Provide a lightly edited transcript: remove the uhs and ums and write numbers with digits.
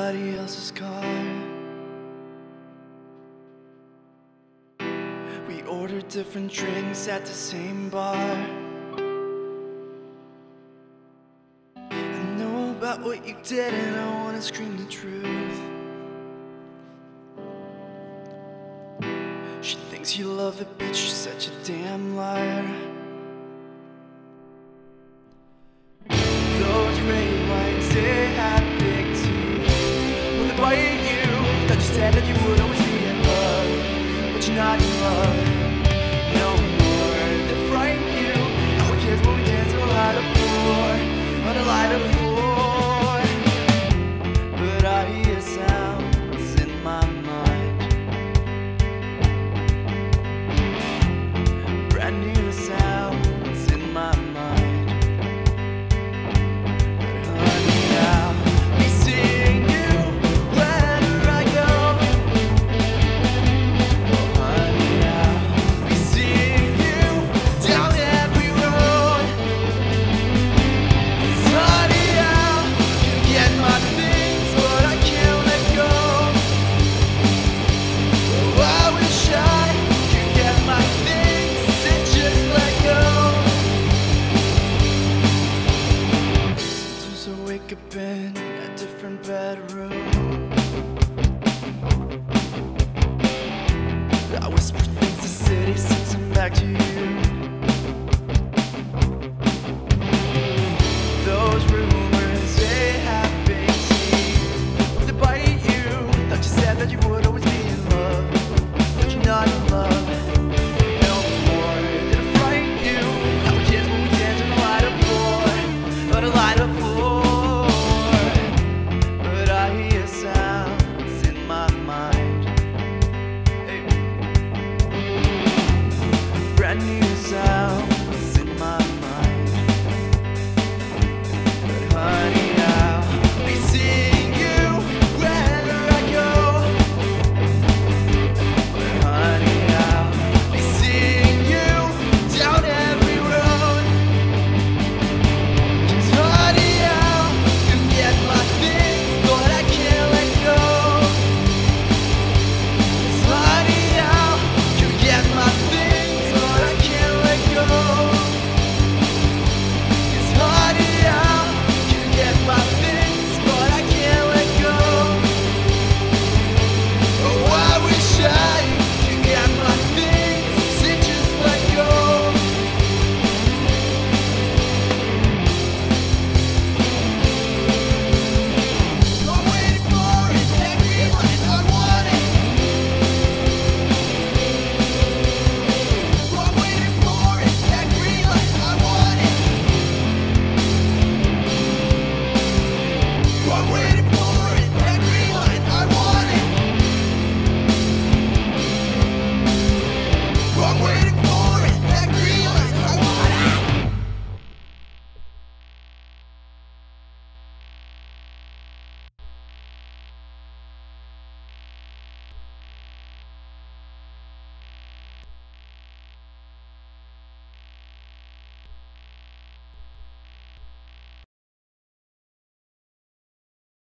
somebody else's car. We ordered different drinks at the same bar. I know about what you did and I wanna scream the truth. She thinks you love the beach, she's such a damn liar. Those gray wines, they had big teeth. Well, they bite you, thought you said that you would always be in love, but you're not.